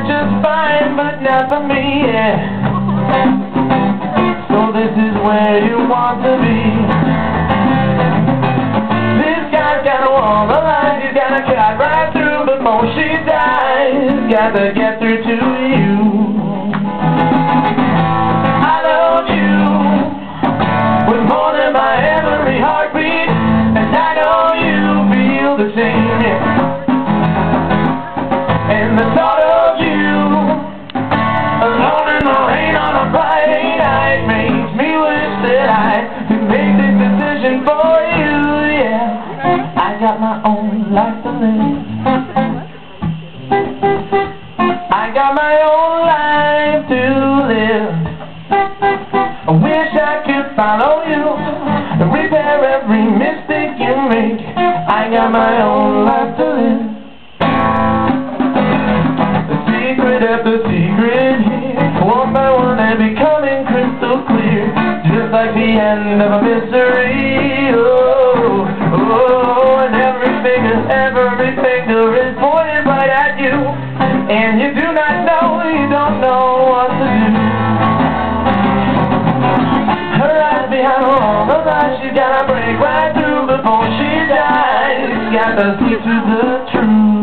just fine, but not for me, yeah. So this is where you want to be. This guy's got a woman alive, he's got a cut right through before she dies. Got to get through to you. I love you with more than my every heartbeat, and I know you feel the same, yeah. And the thought of you alone in the rain on a Friday night makes me wish that I could make this decision for you, yeah. I got my own life to live. I got my own life to live. I wish I could follow you and repair every mistake you make. I got my own life to live. After secret here, one by one they're becoming crystal clear, just like the end of a mystery. Oh, oh, and every finger is pointed right at you, and you do not know, you don't know what to do. Her eyes behind all the lies, she's gotta break right through before she dies. Got to see through the truth.